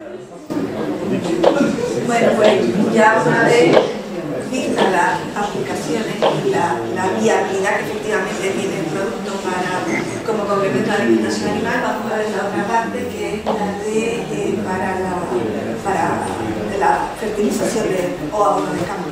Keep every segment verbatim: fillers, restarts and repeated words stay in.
Bueno, pues ya una vez vistas las aplicaciones y la, la viabilidad que efectivamente tiene el producto para, como complemento a la alimentación animal, vamos a ver la otra parte, que es la de eh, para, la, para de la fertilización de, o abono de campo.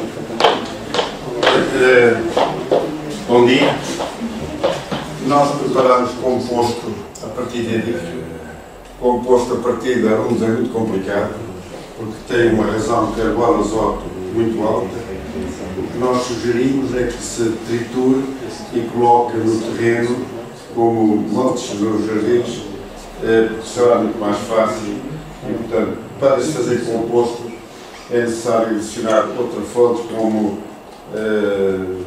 Eh, bom dia. Nós preparamos composto a partir de composto a partir de alunos é muito complicado, porque tem uma razão de carbono azoto muito alta. O que nós sugerimos é que se triture e coloque no terreno, como montes nos jardins, porque será muito mais fácil. E, portanto, para se fazer composto é necessário adicionar outra fonte, como uh,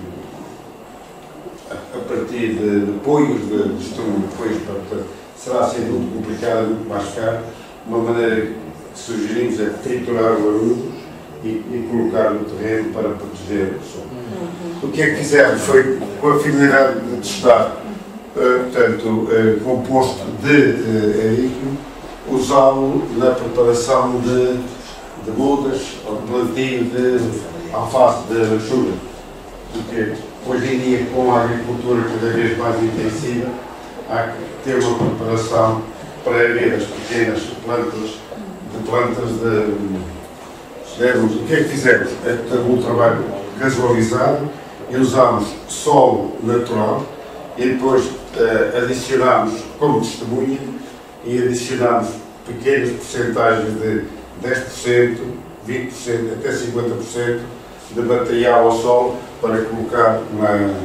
a partir de, de apoios, de, de estrume, apoios para, será sempre muito complicado, muito mais caro. Uma maneira que sugerimos é triturar o arudo e, e colocar no terreno para proteger o solo. Uhum. O que é que fizemos foi, com a finalidade de testar, uh, portanto, uh, composto de uh, arículo, usá-lo na preparação de, de mudas ou de plantio de alface de lechuga. Porque hoje em dia, com a agricultura cada vez mais intensiva, há que ter uma preparação prévia das pequenas plantas, de plantas de... Demos, o que é que fizemos? É um trabalho casualizado e usámos solo natural e depois uh, adicionámos como testemunha e adicionámos pequenas porcentagens de dez por cento, vinte por cento, até cinquenta por cento de material ao solo para colocar na...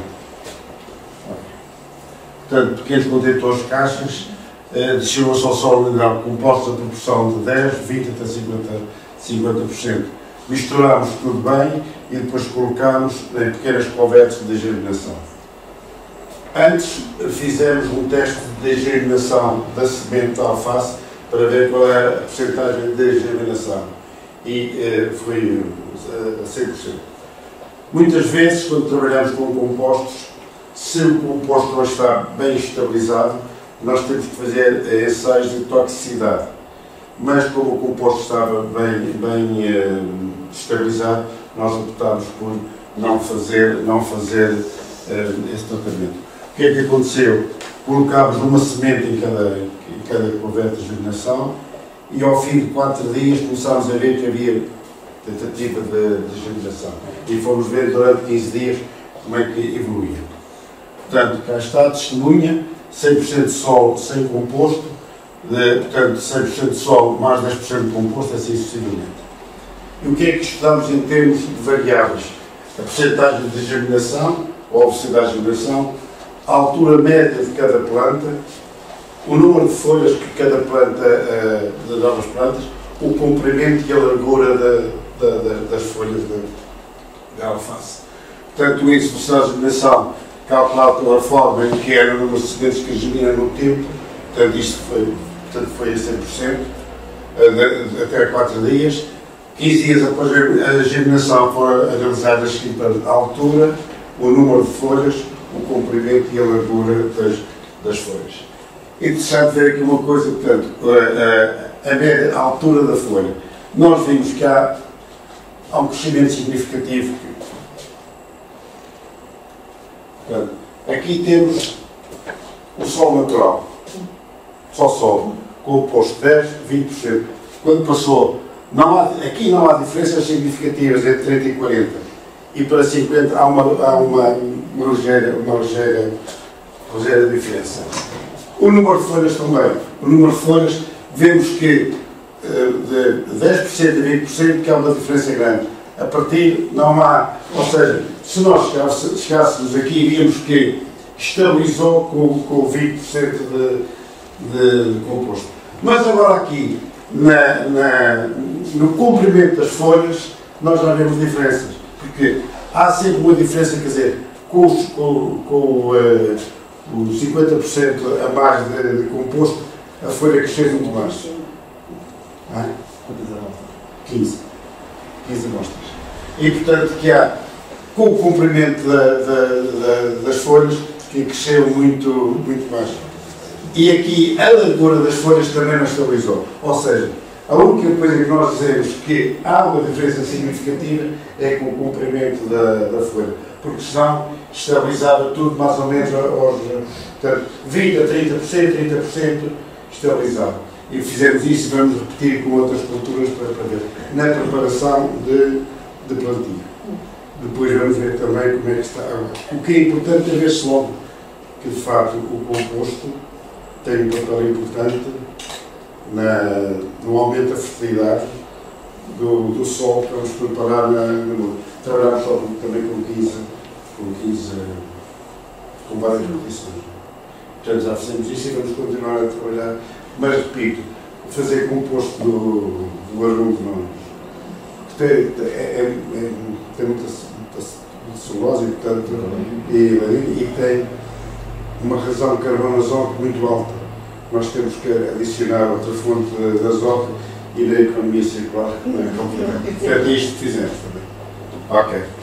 Portanto, pequenos contentores, caixas, eh, destinam-se ao solo mineral compostos a proporção de dez, vinte até cinquenta por cento. Misturamos tudo bem e depois colocamos em pequenas covetes de germinação. Antes fizemos um teste de germinação da semente de alface para ver qual era a porcentagem de germinação e eh, foi a cem por cento. Muitas vezes, quando trabalhamos com compostos, se o composto não está bem estabilizado, nós temos que fazer ensaios de toxicidade. Mas como o composto estava bem, bem eh, estabilizado, nós optámos por não fazer, não fazer eh, esse tratamento. O que é que aconteceu? Colocámos uma semente em cada, em cada covete de germinação e ao fim de quatro dias começámos a ver que havia tentativa de, de germinação. E fomos ver durante quinze dias como é que evoluía. Portanto, cá está a testemunha, cem por cento de solo sem composto, de, portanto, cem por cento de solo mais dez por cento de composto, assim sucessivamente. E o que é que estudamos em termos de variáveis? A porcentagem de germinação, ou a velocidade de germinação, a altura média de cada planta, o número de folhas que cada planta, uh, de novas plantas, o comprimento e a largura da, da, da, das folhas da alface. Portanto, o índice de velocidade de germinação calculado pela forma em que era o número de sementes que germinam no tempo, portanto, isto foi, portanto, foi a cem por cento, uh, até quatro dias. quinze dias após a germinação foram analisadas assim para a altura, o número de folhas, o comprimento e a largura das, das folhas. Interessante ver aqui uma coisa, portanto, a, a, a média, a altura da folha. Nós vimos que há, há um crescimento significativo. Portanto, aqui temos o solo natural, só solo, composto dez, vinte por cento. Quando passou, não há, aqui não há diferenças significativas entre trinta e quarenta. E para cinquenta há uma, há uma, uma, ligeira, uma ligeira, ligeira diferença. O número de folhas também. O número de folhas, vemos que de dez por cento a vinte por cento que há uma diferença grande. A partir não há, ou seja, se nós chegássemos aqui, víamos que estabilizou com, com vinte por cento de, de, de composto. Mas agora aqui, na, na, no comprimento das folhas, nós já vemos diferenças. Porque há sempre uma diferença, quer dizer, com, os, com, com uh, os cinquenta por cento a mais de, de composto, a folha cresceu muito mais. Ah? quinze. quinze amostras. E portanto que há, com o comprimento da, da, da, das folhas, que cresceu muito, muito mais. E aqui a largura das folhas também não estabilizou. Ou seja, A única coisa que nós dizemos que há uma diferença significativa é com o comprimento da, da folha, porque senão estabilizava tudo mais ou menos aos portanto, vinte a trinta por cento, trinta por cento estabilizava. E fizemos isso e vamos repetir com outras culturas para, para ver, na preparação de, de plantio. Depois vamos ver também como é que está agora. O que é importante é ver-se logo que, de facto, o composto tem um papel importante na, no aumento da fertilidade do, do solo para nos preparar na, na muda. Trabalhamos só também com quinze, com quinze, com várias repetições. Portanto, já fizemos isso e vamos continuar a trabalhar. Mas, repito, fazer composto do, do arrugo não. Tem, é, é, tem muita, muita celulose e, portanto, e, e tem uma razão de carbono azoto muito alta. Nós temos que adicionar outra fonte de azoto e da economia circular. Não é complicado. É isto que fizemos também. Ok.